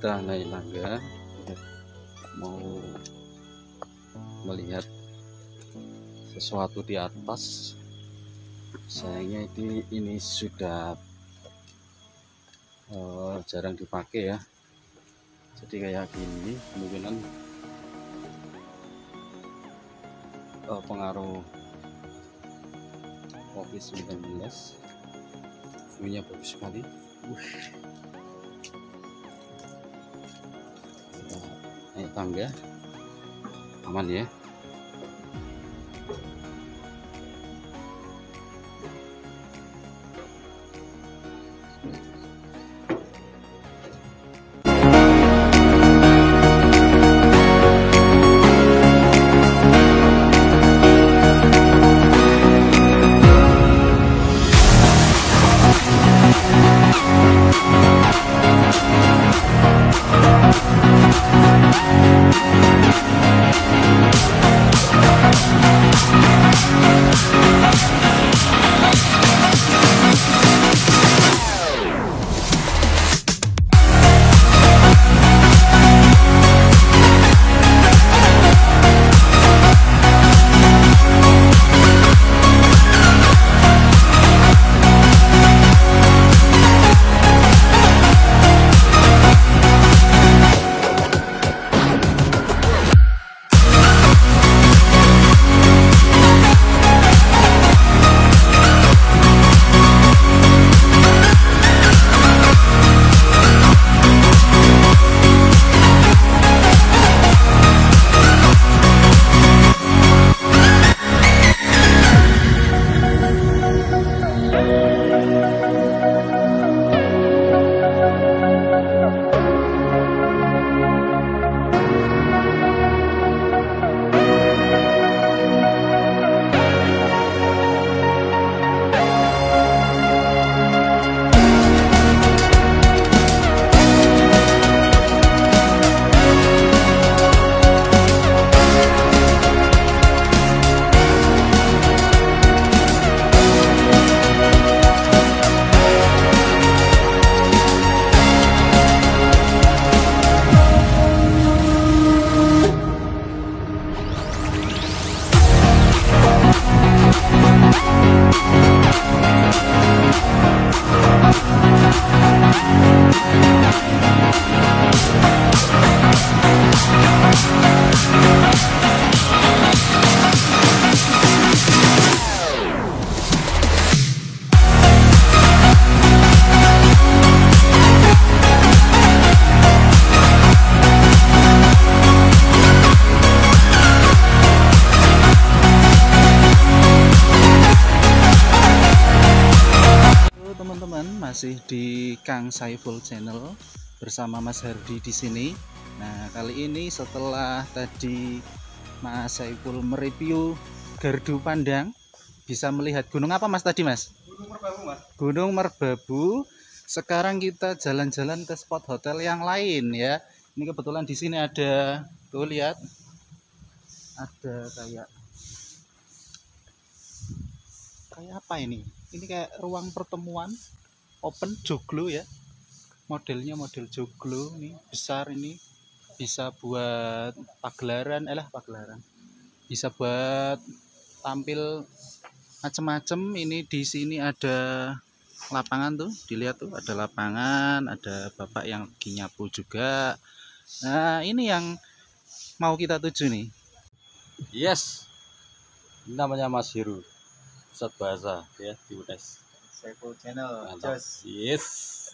kita naik tangga mau melihat sesuatu di atas. Sayangnya ini sudah jarang dipakai ya, jadi kayak gini kemungkinan pengaruh COVID-19. View-nya bagus sekali. Naik tangga aman ya. Masih di Kang Saiful Channel bersama Mas Hardi di sini. Nah, kali ini setelah tadi Mas Saiful mereview Gardu Pandang, bisa melihat gunung apa Mas tadi Mas? Gunung Merbabu Mas. Gunung Merbabu. Sekarang kita jalan-jalan ke spot hotel yang lain ya. Ini kebetulan di sini ada, tuh lihat, ada kayak apa ini? Ini kayak ruang pertemuan open joglo ya, modelnya model joglo nih, besar ini, bisa buat pagelaran, bisa buat tampil macem-macem. Ini di sini ada lapangan tuh, dilihat tuh, ada lapangan, ada bapak yang lagi nyapu juga. Nah, ini yang mau kita tuju nih. Yes, ini namanya Mas Heru, pusat bahasa ya di UNES. Saiful Channel. Mantap. Yes.